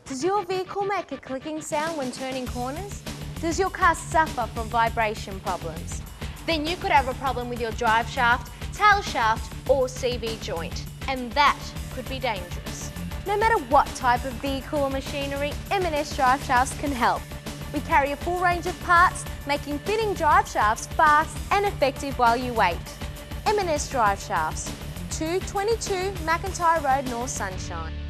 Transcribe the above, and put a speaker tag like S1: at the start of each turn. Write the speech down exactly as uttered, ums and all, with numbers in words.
S1: Does your vehicle make a clicking sound when turning corners? Does your car suffer from vibration problems? Then you could have a problem with your drive shaft, tail shaft or C V joint, and that could be dangerous. No matter what type of vehicle or machinery, M and S Driveshafts can help. We carry a full range of parts, making fitting drive shafts fast and effective while you wait. M and S Driveshafts, two twenty-two McIntyre Road, North Sunshine.